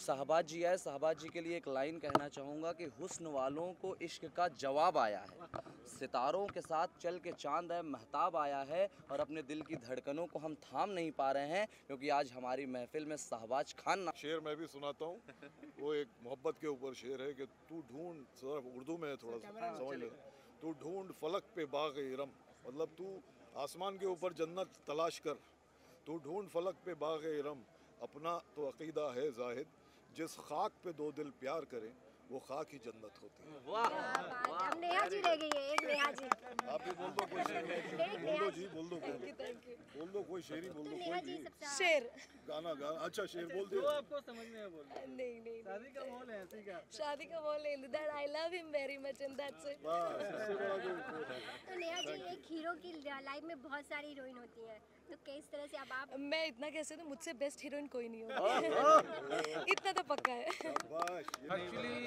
शहबाज जी आए, शहबाज जी के लिए एक लाइन कहना चाहूँगा कि हुस्न वालों को इश्क का जवाब आया है, सितारों के साथ चल के चांद है महताब आया है, और अपने दिल की धड़कनों को हम थाम नहीं पा रहे हैं क्योंकि आज हमारी महफिल में शहबाज खान शेर मैं भी सुनाता हूँ। वो एक मोहब्बत के ऊपर शेर है कि तू ढूंढ, उर्दू में थोड़ा सा समझ ले, तू ढूंढ फलक पे बाग इरम, मतलब तू आसमान के ऊपर जन्नत तलाश कर, तू ढूंढ फलक पे बाग इरम, अपना तो अकीदा है जाहिद, जिस खाक पे दो दिल प्यार करें वो खाक ही जन्नत होती है। वाह, नेहा जी रह गई है, एक नेहा जी। आप भी बोल दो कोई शेर, बोल दो जी, बोल दो कोई शेरी बोल दो, कोई शेर गाना गाना। अच्छा शेर बोल दो, आपको समझ में है बोल। नहीं शादी का माहौल है ऐसे का। शादी का बोल नहीं, that I love him very much and that's it. तो नेहा जी, एक हीरो की लाइफ में बहुत सारी हीरोइन होती हैं, तो किस तरह से अब आप मैं इतना कैसे दूं, मुझसे बेस्ट हीरोइन कोई नहीं होगी इतना तो पक्का है। Actually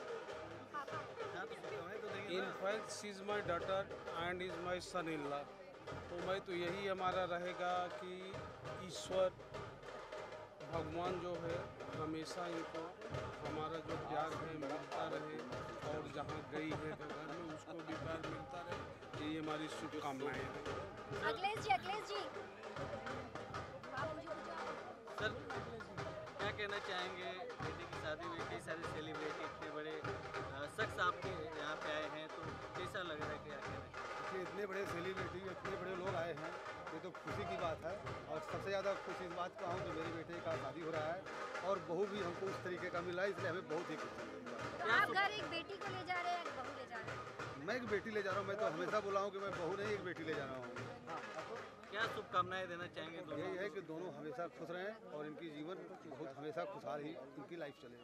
in fact she is my daughter and is my son in law. तो मैं तो यही हमारा रहेगा कि ईश्वर भगवान जो है हमेशा इनको हमारा जो प्यार है मिलता रहे, और जहाँ गई है तो घर में उसको भी प्यार मिलता रहे, यही हमारी शुभकामनाएं हैं। अखिलेश जी सर क्या कहना चाहेंगे, बेटे की शादी में कई सारे सेलिब्रिटी इतने बड़े शख्स आपके यहाँ पे आए हैं, तो कैसा लग रहा है, क्या कहना है? इतने बड़े सेलिब्रिटी इतने बड़े लोग आए हैं, ये तो खुशी की बात है। और सबसे ज़्यादा खुशी इस बात का हूँ कि मेरे बेटे का शादी हो रहा है और बहू भी हमको उस तरीके का मिला है, इसलिए हमें बहुत ही खुशी है। आप घर एक बेटी को ले जा रहे हैं, एक बहू ले जा रहे हैं? मैं एक बेटी ले जा रहा हूँ, मैं तो हमेशा बोला हूँ कि मैं बहू नहीं एक बेटी ले जा रहा हूँ। क्या शुभकामनाएं देना चाहेंगे दोनों? यही है कि दोनों हमेशा खुश रहें और इनकी जीवन बहुत हमेशा खुशहाल ही इनकी लाइफ चले।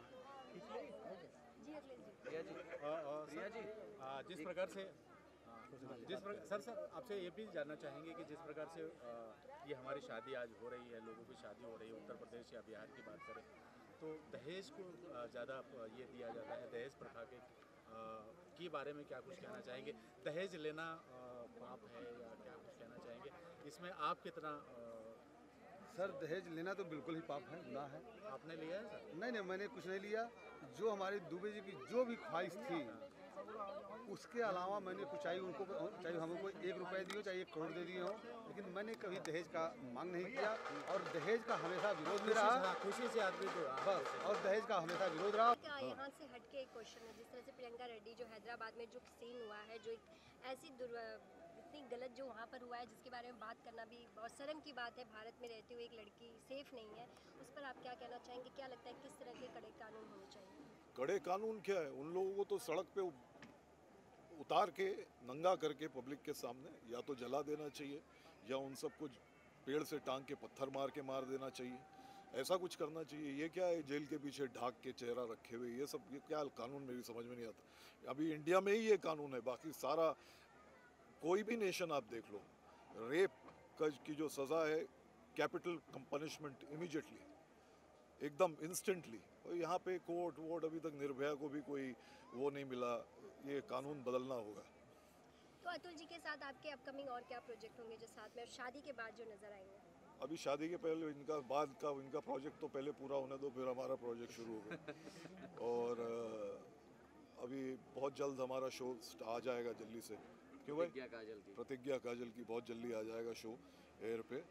जिस प्रकार से सर आपसे ये भी जानना चाहेंगे कि जिस प्रकार से ये हमारी शादी आज हो रही है, लोगों की शादी हो रही है, उत्तर प्रदेश या बिहार की बात करें तो दहेज को ज़्यादा ये दिया जाता है, दहेज प्रथा के बारे में क्या कुछ कहना चाहेंगे? दहेज लेना पाप है या क्या कुछ कहना चाहेंगे? इसमें आप कितना सर दहेज लेना तो बिल्कुल ही पाप है, गुनाह है। आपने लिया है सर? नहीं, मैंने कुछ नहीं लिया। जो हमारे दुबे जी की जो भी ख्वाहिश थी उसके अलावा मैंने कुछ चाहिए उनको, चाहे हमको 1 रुपया दिए चाहे 1 करोड़ दे दिए हो, लेकिन मैंने कभी दहेज का मांग नहीं किया और दहेज का हमेशा विरोध में रहा। खुशी से आदमी को बस, और दहेज का हमेशा विरोध रहा। यहाँ से हटके एक क्वेश्चन है, जिस तरह से प्रियंका रेड्डी जो हैदराबाद में जो सीन हुआ है, जो एक ऐसी इतनी गलत जो वहाँ पर हुआ है, जिसके बारे में बात करना भी बहुत शर्म की बात है। भारत में रहते हुए एक लड़की सेफ नहीं है, उस पर आप क्या कहना चाहेंगे? क्या लगता है किस तरह के कड़े कानून होने चाहिए? कड़े कानून क्या है, उन लोगों को तो सड़क पे उतार के नंगा करके पब्लिक के सामने या तो जला देना चाहिए या उन सब कुछ पेड़ से टांग के पत्थर मार के मार देना चाहिए, ऐसा कुछ करना चाहिए। ये क्या है, जेल के पीछे ढाक के चेहरा रखे हुए, ये सब ये क्या कानून मेरी समझ में नहीं आता। अभी इंडिया में ही ये कानून है, बाकी सारा कोई भी नेशन आप देख लो, रेप की जो सज़ा है कैपिटल पनिशमेंट इमीडिएटली, एकदम इंस्टेंटली। और यहाँ पे कोर्ट वोट अभी तक निर्भया को भी कोई वो नहीं मिला, ये कानून बदलना होगा। तो अतुल जी के साथ आपके अपकमिंग और क्या प्रोजेक्ट होंगे जो साथ में, और शादी के बाद जो नजर आएंगे? अभी शादी के पहले इनका बाद का इनका प्रोजेक्ट तो पहले पूरा होने दो, फिर हमारा प्रोजेक्ट शुरू होगा। और अभी बहुत जल्द हमारा शो आ जाएगा दिल्ली से, क्यों भाई? प्रतिज्ञा काजल की बहुत जल्दी आ जाएगा शो एयर पे,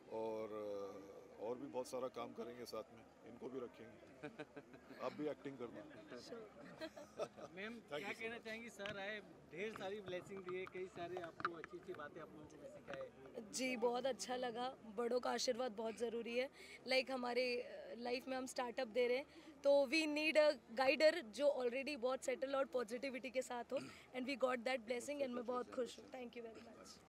और भी बहुत सारा काम करेंगे साथ में, इनको भी रखेंगे। आप भी एक्टिंग करना। मैम क्या कहना चाहेंगी? सर आए, ढेर सारी ब्लेसिंग दिए, कई सारे आपको अच्छी अच्छी बातें आप लोगों को भी सिखाए। जी बहुत अच्छा लगा, बड़ों का आशीर्वाद बहुत ज़रूरी है। लाइक हमारे लाइफ में हम स्टार्टअप दे रहे हैं तो वी नीड अ गाइडर जो ऑलरेडी बहुत सेटल और पॉजिटिविटी के साथ हो, and we got that blessing and मैं बहुत खुश हूँ। Thank you very much.